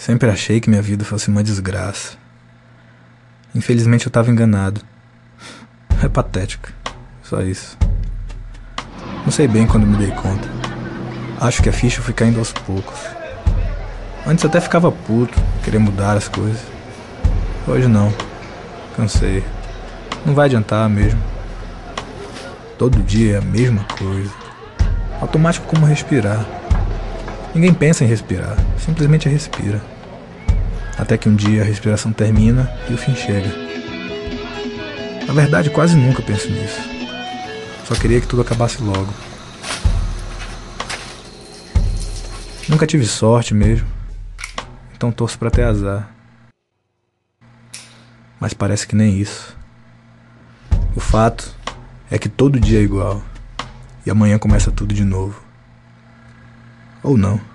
Sempre achei que minha vida fosse uma desgraça. Infelizmente eu tava enganado. É patético. Só isso. Não sei bem quando me dei conta. Acho que a ficha foi caindo aos poucos. Antes até ficava puto, queria mudar as coisas. Hoje não. Cansei. Não vai adiantar mesmo. Todo dia é a mesma coisa. Automático como respirar. Ninguém pensa em respirar, simplesmente respira. Até que um dia a respiração termina e o fim chega. Na verdade, quase nunca penso nisso. Só queria que tudo acabasse logo. Nunca tive sorte mesmo, então torço pra ter azar. Mas parece que nem isso. O fato é que todo dia é igual. E amanhã começa tudo de novo. Ou não.